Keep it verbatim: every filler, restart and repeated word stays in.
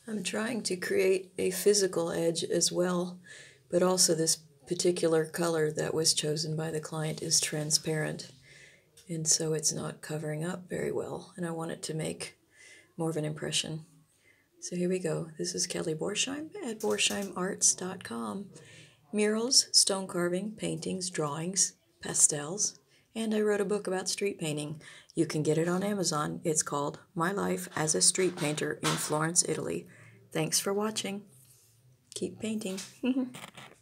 I'm trying to create a physical edge as well, but also this particular color that was chosen by the client is transparent, and so it's not covering up very well, and I want it to make more of an impression. So here we go. This is Kelly Borsheim at borsheim arts dot com. Murals, stone carving, paintings, drawings, pastels, and I wrote a book about street painting. You can get it on Amazon. It's called My Life as a Street Painter in Florence, Italy. Thanks for watching. Keep painting.